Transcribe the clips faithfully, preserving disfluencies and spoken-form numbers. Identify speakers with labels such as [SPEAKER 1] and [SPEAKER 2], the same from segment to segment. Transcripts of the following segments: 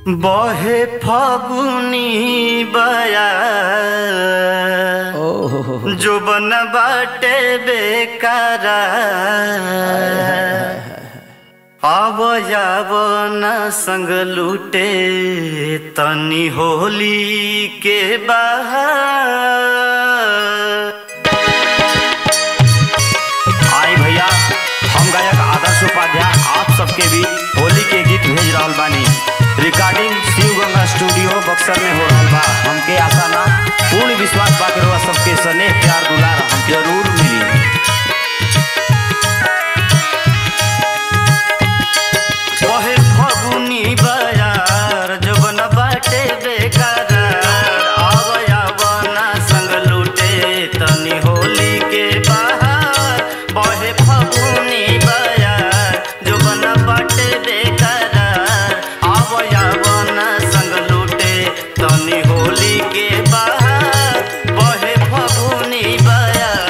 [SPEAKER 1] बहे फागुनी बया जो बन बाटे बेकारा अब जाब न संग लूटे तनी होली के बाहर। आई भैया, हम गायक आदर्श उपाध्याय आप सबके भी होली के गीत भेज रहा बानी। रिकॉर्डिंग शिव गंगा स्टूडियो बक्सर में हो रहा बा। हमके आशा ना पूर्ण विश्वास बा के सबके स्नेह प्यार दुलार हम जरूर मिली। बहे फागुनी बयार जवन बाटे बेकार आव आव ना संग लूटे तनी होली के बाहर। बहे फागुनी बयार जवन बाटे बेकार आव आव ना संग लूटे तनी होली के बाहर। बहे फागुनी बयार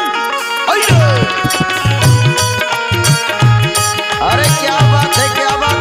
[SPEAKER 2] अरे क्या बात है, क्या बात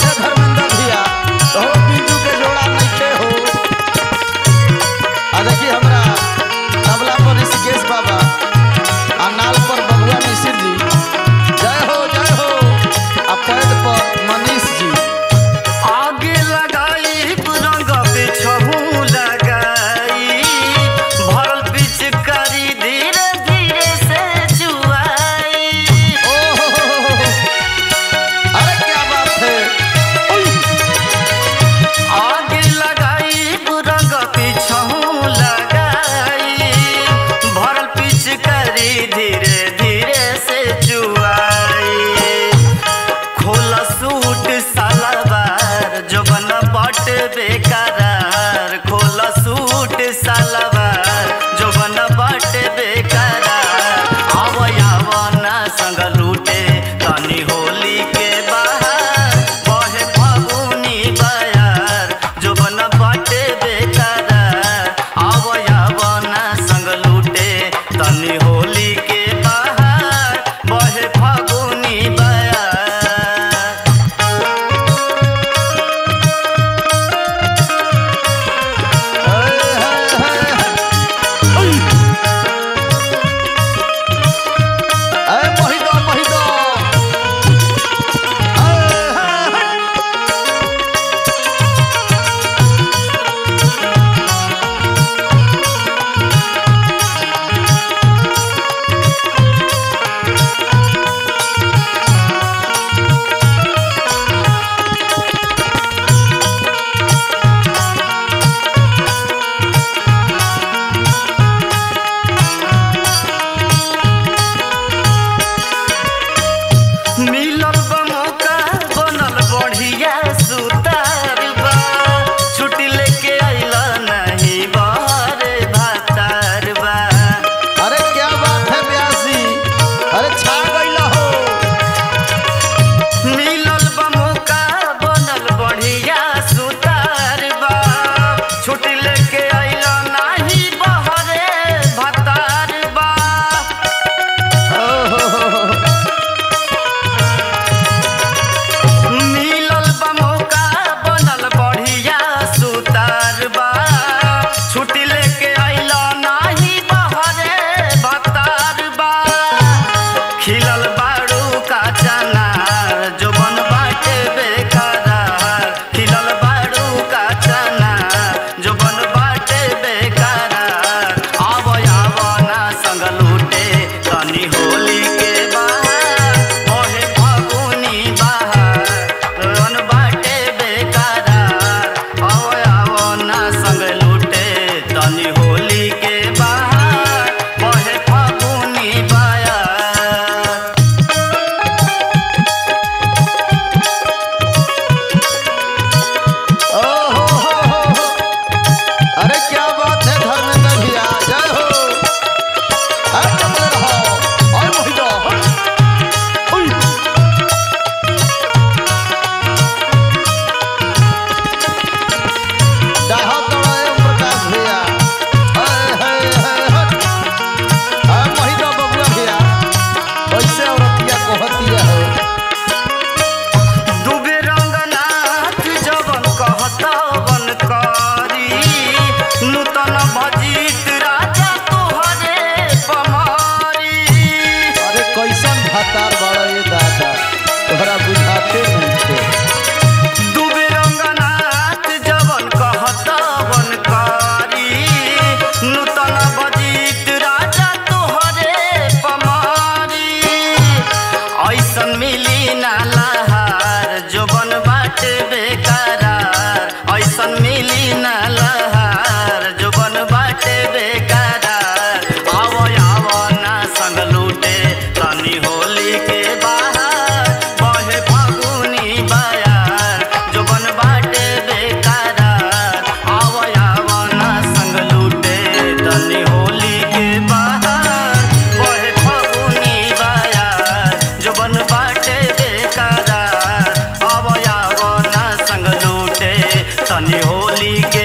[SPEAKER 1] तनी होली के